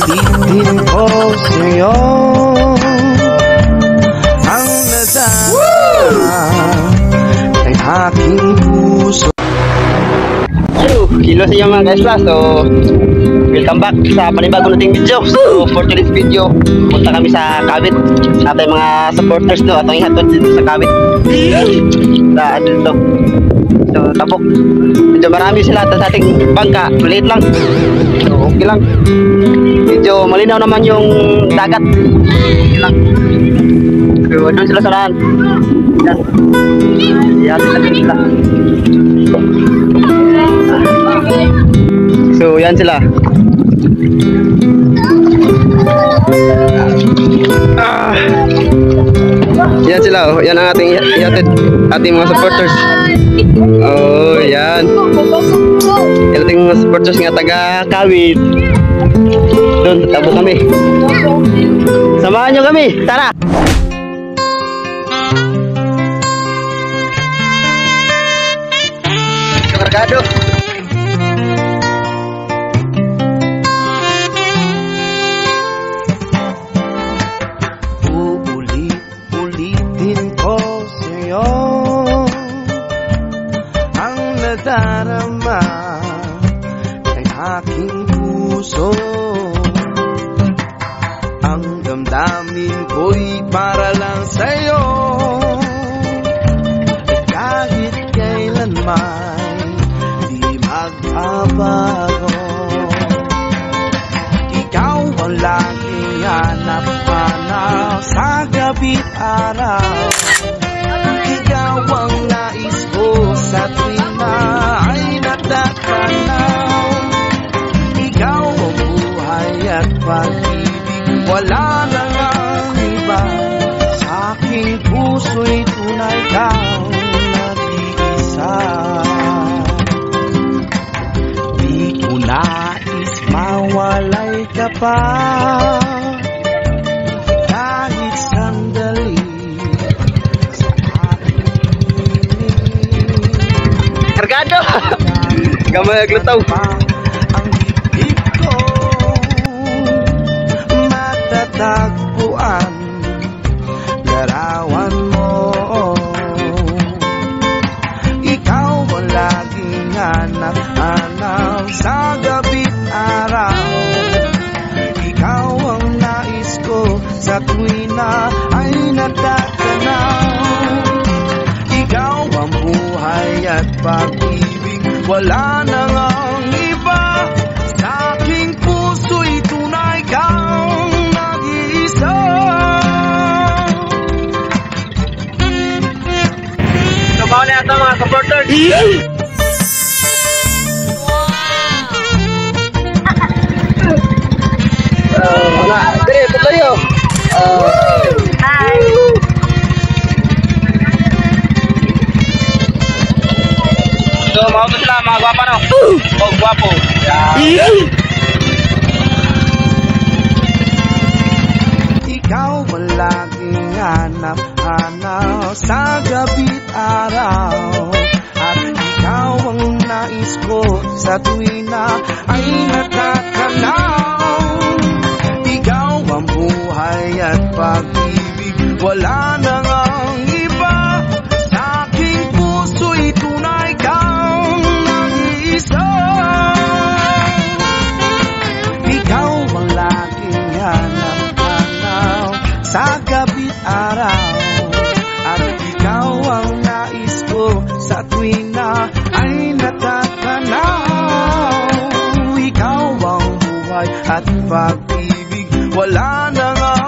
Uulitin ko sa'yo ang nadama ng aking puso. Hello sa inyo mga guys lah. So welcome back sa panibago nating video. So for today's video, punta kami sa Kawit sa ating mga supporters do atong ihatod dito sa Kawit. Sa dito. So tapok. Medyo marami sila sa ating bangka, maliit lang. So okay lang. Medyo malinaw naman yung dagat. Okay lang. So doon sila sa daan. Yan. Sila. So yan sila. Yan sila, oh. Yan ang ating ating mga supporters. Oh, yan. Yan ating mga supporters nga taga Kawit. Doon, tabo kami. Samahan nyo kami, tara! Kargado. Uulitin ko sa'yo ang nadarama ng aking puso. Ang damdamin ko'y para lang sa'yo, kahit kailanman magbabago. Ikaw ang laging hanap-hanap sa gabi't araw. Ikaw ang nais ko sa tuwing na ay natatanaw. Ikaw ang buhay at pag-ibig, wala nang ang iba. Sa aking puso'y tunay kang nag-iisa. Nais mawalay ka pa kahit sandali sa aking piling. Kargado! Gamay aglutaw. Ang higit ko matatagpuan, larawan mo. Ikaw ang laging hanap-hanap sa gabi't araw. Ikaw ang nais ko sa tuwing na ay natatanaw. Ikaw ang buhay at pag-ibig, wala nang ang iba. Sa aking puso'y tunay kang nag-iisa. Sabaw na ito mga supporters. Dere, tuloy. Hi. So, mga po sila, mga gwapa no? Oh, gwapo. Ikaw ang laging hanap-hanap sa gabi't araw. At ikaw ang nais ko sa tuwing na ay natatanaw. Ikaw ang buhay at pag-ibig, wala nang ang iba. Sa aking puso'y tunay kang nag-iisa. Ikaw ang laging hanap-hanap sa gabi't araw. At ikaw ang nais ko sa tuwing na ay natatanaw. Ikaw ang buhay at pag-ibig, wala nang